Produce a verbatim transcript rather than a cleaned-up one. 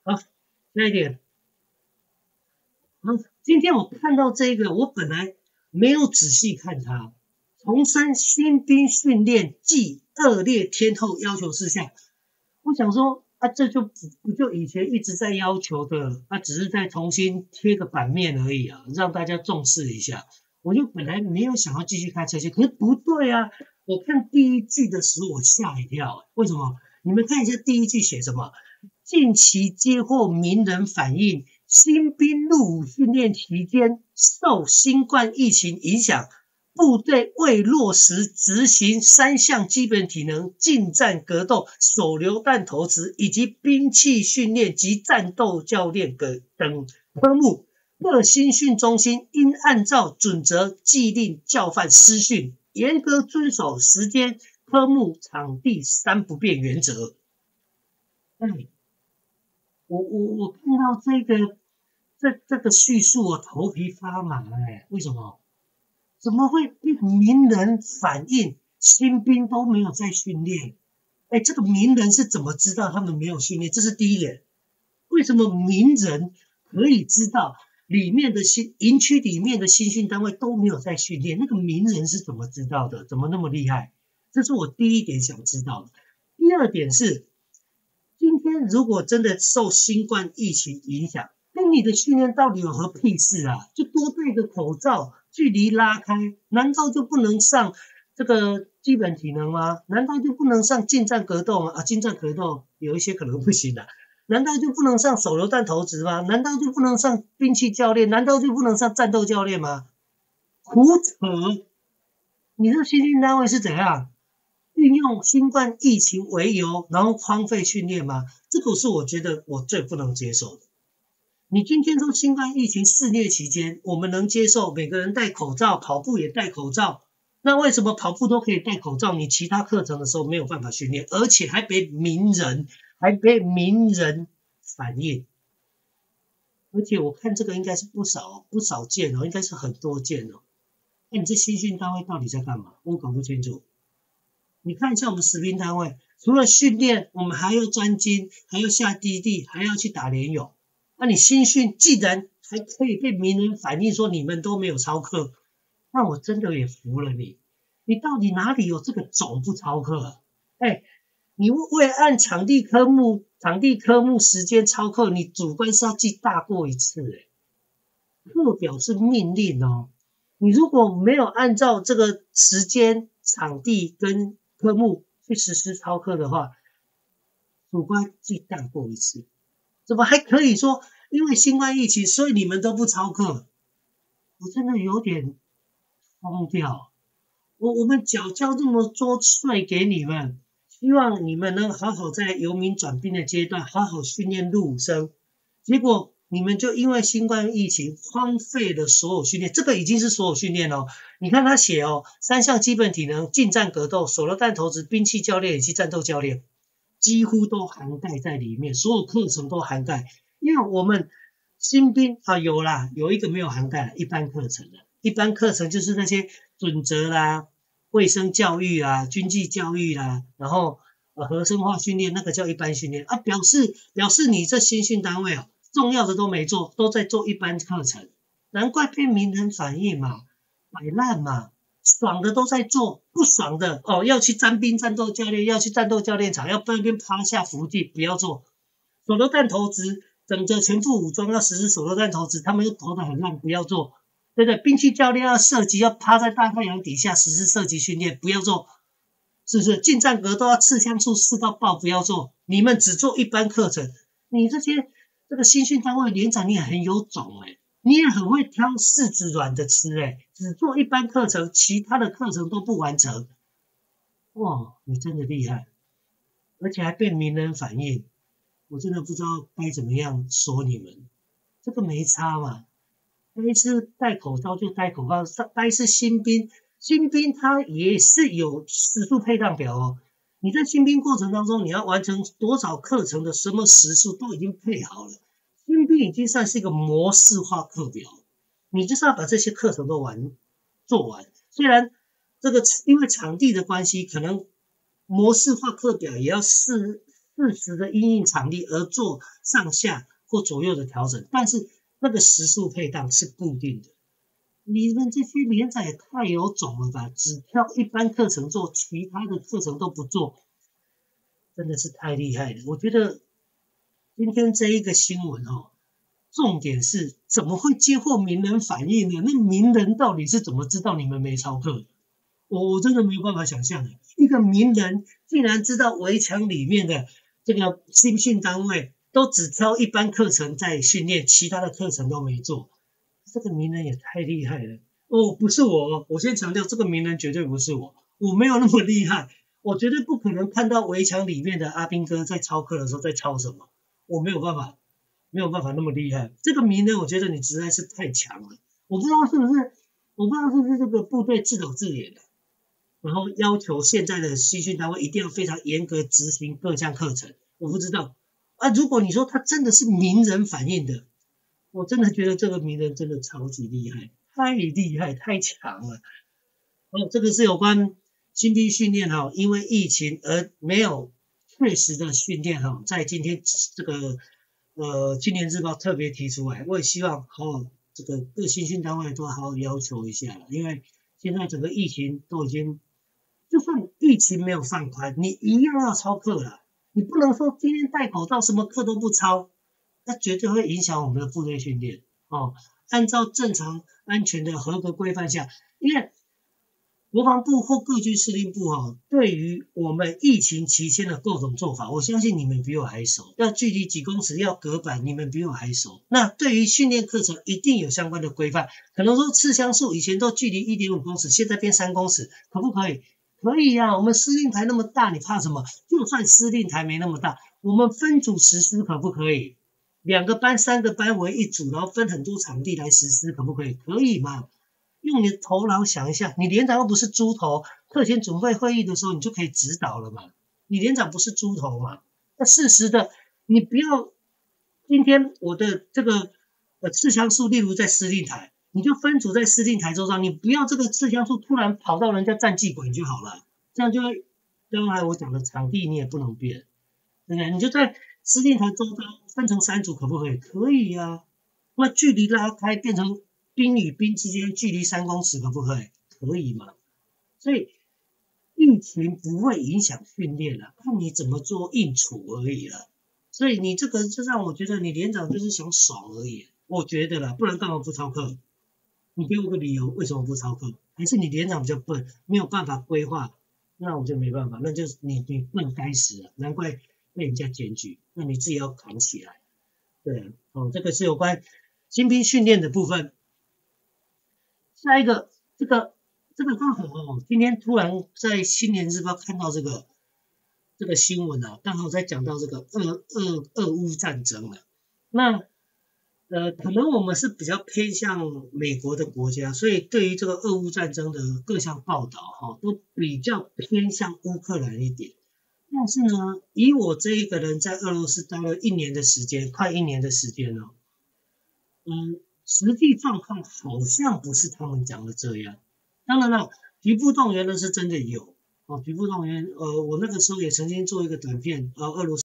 好，下一点。好，今天我看到这个，我本来没有仔细看它。重申新兵训练暨恶劣天候要求事项。我想说啊，这就不不就以前一直在要求的，啊，只是再重新贴个版面而已啊，让大家重视一下。我就本来没有想要继续看这些，可是不对啊！我看第一句的时候，我吓一跳，为什么？你们看一下第一句写什么？近期接获名人反映，新兵入伍训练期间受新冠疫情影响，部队未落实执行三项基本体能、近战格斗、手榴弹投掷以及兵器训练及战斗教练等科目。各新训中心应按照准则既令教范施训，严格遵守时间、科目、场地三不变原则。哎，我我我看到这个这这个叙述，我头皮发麻哎，为什么？怎么会被名人反映新兵都没有在训练？哎，这个名人是怎么知道他们没有训练？这是第一点。为什么名人可以知道里面的新营区里面的新训单位都没有在训练？那个名人是怎么知道的？怎么那么厉害？这是我第一点想知道的。第二点是，今天如果真的受新冠疫情影响，跟你的训练到底有何屁事啊？就多戴个口罩，距离拉开，难道就不能上这个基本体能吗？难道就不能上近战格斗吗？啊，近战格斗有一些可能不行的、啊。难道就不能上手榴弹投掷吗？难道就不能上兵器教练？难道就不能上战斗教练吗？胡扯！你这新训单位是怎样运用新冠疫情为由，然后荒废训练吗？这个是我觉得我最不能接受的。你今天说新冠疫情肆虐期间，我们能接受每个人戴口罩，跑步也戴口罩，那为什么跑步都可以戴口罩，你其他课程的时候没有办法训练，而且还被名人还被名人反映？而且我看这个应该是不少不少见哦，应该是很多件哦。那你这新训单位到底在干嘛？我搞不清楚。你看一下我们实兵单位，除了训练，我们还要专精，还要下基地，还要去打联友。那你新训既然还可以被名人反映说你们都没有操课，那我真的也服了你。你到底哪里有这个种不操课啊？哎，你为按场地科目、场地科目时间操课，你主观是要记大过一次哎。课表是命令哦，你如果没有按照这个时间、场地跟科目去实施操课的话，主观记大过一次。怎么还可以说因为新冠疫情，所以你们都不操课？我真的有点疯掉。我我们缴交这么多税给你们，希望你们能好好在游民转兵的阶段好好训练入伍生，结果你们就因为新冠疫情荒废了所有训练，这个已经是所有训练哦。你看他写哦，三项基本体能、近战格斗、手榴弹投掷、兵器教练以及战斗教练，几乎都涵盖在里面，所有课程都涵盖。因为我们新兵啊，有啦，有一个没有涵盖，一般课程的，一般课程就是那些准则啦、卫生教育啦、军纪教育啦，然后呃合生化训练，那个叫一般训练啊，表示表示你这新训单位哦，重要的都没做，都在做一般课程，难怪被名人反映嘛，摆烂嘛。爽的都在做，不爽的哦，要去沾兵战斗教练，要去战斗教练场，要在那边趴下伏地，不要做。手榴弹投掷，整个全副武装要实施手榴弹投掷，他们又投得很烂，不要做。对不对？兵器教练要射击，要趴在大太阳底下实施射击训练，不要做。是不是？近战格都要刺枪术刺到爆，不要做。你们只做一般课程，你这些这个新训单位连长，你也很有种哎、欸。你也很会挑柿子软的吃诶，只做一般课程，其他的课程都不完成。哇，你真的厉害，而且还被名人反映，我真的不知道该怎么样说你们。这个没差嘛，该是戴口罩就戴口罩，该是新兵，新兵他也是有时数配当表哦。你在新兵过程当中，你要完成多少课程的什么时数都已经配好了。新兵已经算是一个模式化课表，你就是要把这些课程都完做完。虽然这个因为场地的关系，可能模式化课表也要适适时的因应场地而做上下或左右的调整，但是那个时数配档是固定的。你们这些连长也太有种了吧，只挑一般课程做，其他的课程都不做，真的是太厉害了。我觉得今天这一个新闻哦，重点是怎么会接获名人反映呢？那名人到底是怎么知道你们没操课？我我真的没有办法想象，一个名人竟然知道围墙里面的这个新训单位都只挑一般课程在训练，其他的课程都没做，这个名人也太厉害了。哦，不是我，我先强调，这个名人绝对不是我，我没有那么厉害，我绝对不可能看到围墙里面的阿兵哥在操课的时候在操什么，我没有办法，没有办法那么厉害。这个名人，我觉得你实在是太强了，我不知道是不是，我不知道是不是这个部队自导自演的。然后要求现在的新训单位一定要非常严格执行各项课程，我不知道啊。如果你说他真的是名人反映的，我真的觉得这个名人真的超级厉害，太厉害，太强了。哦，这个是有关新兵训练哈，因为疫情而没有确实的训练哈，在今天这个呃《青年日报》特别提出来，我也希望好好这个各新训单位都好好要求一下了，因为现在整个疫情都已经。就算疫情没有放宽，你一样要操课了。你不能说今天戴口罩，什么课都不操，那绝对会影响我们的部队训练哦。按照正常、安全的合格规范下，因为国防部或各军司令部哦，对于我们疫情期间的各种做法，我相信你们比我还熟。要距离几公尺，要隔板，你们比我还熟。那对于训练课程，一定有相关的规范。可能说刺枪术以前都距离 一点五公尺，现在变三公尺，可不可以？可以啊，我们司令台那么大，你怕什么？就算司令台没那么大，我们分组实施可不可以？两个班、三个班为一组，然后分很多场地来实施，可不可以？可以嘛？用你的头脑想一下，你连长又不是猪头，课前准备会议的时候你就可以指导了嘛？你连长不是猪头嘛？那事实的，你不要今天我的这个呃刺枪术，例如在司令台。你就分组在司令台周遭，你不要这个刺枪术突然跑到人家战技馆就好了，这样就会刚才我讲的场地你也不能变，对不对？你就在司令台周遭分成三组，可不可以？可以啊。那距离拉开变成兵与兵之间距离三公尺，可不可以？可以嘛。所以疫情不会影响训练了，看你怎么做应处而已了。所以你这个就让我觉得你连长就是想爽而已，我觉得啦，不然干嘛不操课？你给我个理由，为什么不操课？还是你连长比较笨，没有办法规划？那我就没办法，那就是你你笨该死了，难怪被人家检举，那你自己要扛起来。对啊，哦，这个是有关新兵训练的部分。下一个，这个这个刚好哦，今天突然在《青年日报》看到这个这个新闻啊，刚好在讲到这个俄俄俄乌战争了。那呃，可能我们是比较偏向美国的国家，所以对于这个俄乌战争的各项报道哈，都比较偏向乌克兰一点。但是呢，以我这一个人在俄罗斯待了一年的时间，快一年的时间了，嗯，实际状况好像不是他们讲的这样。当然了，局部动员呢是真的有哦，局部动员，呃，我那个时候也曾经做一个短片，呃，俄罗斯。